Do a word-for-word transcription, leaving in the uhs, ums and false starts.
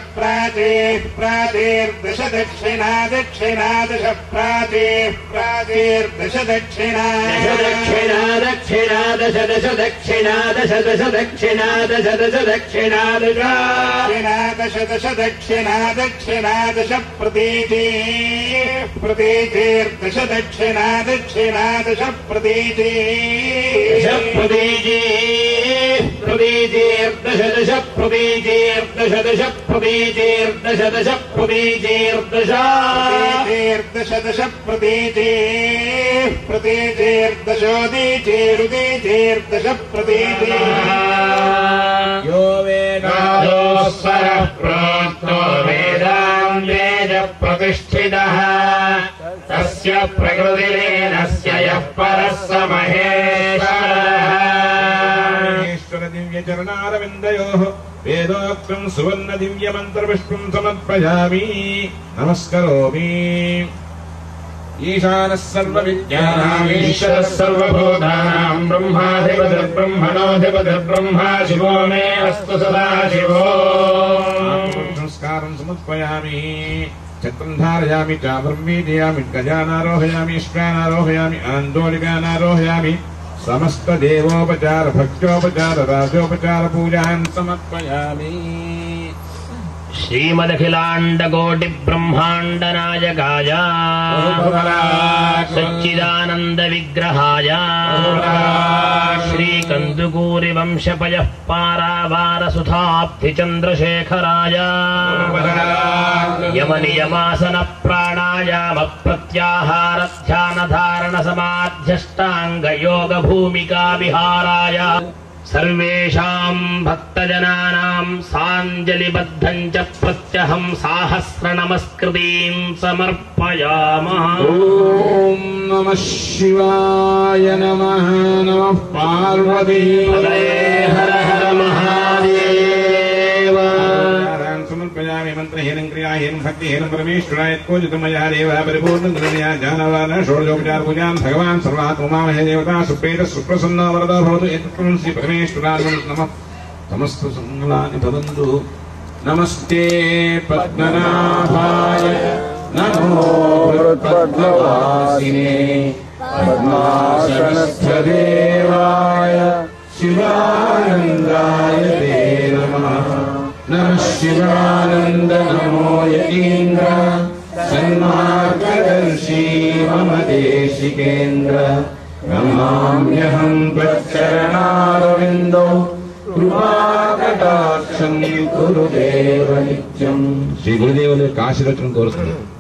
प्राचेः प्राचेर्दश दक्षिणा दक्षिणा दश प्राचेः प्राचेर्दश दक्षिणा दक्षिणा दक्षिणा दश दश दक्षिणा दश दश दक्षिणा दश दश दक्षिणा दश दश दक्षिणा दक्षिणा दश प्रतीचे प्रतीचेर्दश दक्षिणा दक्षिणा दश प्रतीचे प्रतीचे प्रतीचेर्दश दश प्रतीचेर्दश दश प्रतीचेर्दश दश प्रतीचेर्दश दश दश प्रतीचे प्रतीचेर्दशोदीचेरुदीचेर्दश प्रतीचे यो वेदायोस्वरः प्रोक्तो वेदां वेद प्रतिष्ठितः तस्य प्रकृतिलीनस्य यः परः स महेश्वरः दिव्यचरणारविन्दयोः वेदोक्तं सुवर्ण दिव्यमन्त्रपुष्पं समर्पयामि नमस्करोमि। ईशानः सर्वविद्यानाम् ईश्वरः सर्वभूतानां ब्रह्माधिपतिर्ब्रह्मणोऽधिपतिर्ब्रह्मा शिवो मे अस्तु सदा शिवो। संस्कारं समर्पयामि। छत्रं धारयामि चामरं वीडयामि गजानारोहयामि श्वानारोहयामि आन्दोलिकानारोहयामि समस्त देवोपचार भक्त्योपचार राजोपचार पूजान् समर्पयामि। श्रीमदखिलांड कोटि ब्रह्मांड नायकाय सच्चिदानंद विग्रहाय श्री कंदुकूरि वंशपयः पारावार सुधाब्धि चंद्रशेखराय यम नियमासन प्राणायाम प्रत्याहार ध्यान धारण समाध्यष्टांग योग भूमिका विहाराय सर्वेषां भक्तजनानां साञ्जलिबद्धं च प्रत्यहं सहस्र नमस्कृतीं समर्पयामः। ॐ नमः शिवाय नमः नमः पार्वती हर हर महादेव। समर्पयामि मंत्रहीनं क्रियाहीनं भक्तिहीनं परमेश्वराय कोजितमया देव परिपूर्णगुणमया जानवान षोडशोपचार पूजां भगवान् सर्वात्ममामहे देवता सुप्रेत सुप्रसन्नो वरदो भवतु एतत्त्वं श्री परमेश्वराय नमः। समस्त मंगलानि भवन्तु। नमस्ते पद्मनाभाय नमो पद्मवासिने पद्मासनस्थ देवाय शिवानन्दाय ते नमः। नमः शिवानंद नमो यतीन्द्र सन्मार्गदर्शी मम देशिकेन्द्र नमाम्यहं त्वच्चरणारविन्दौ कृपाकटाक्षं गुरुदेव नित्यं। श्री गुरुदेव आशीर्वचनं कोरुतुन्नानु।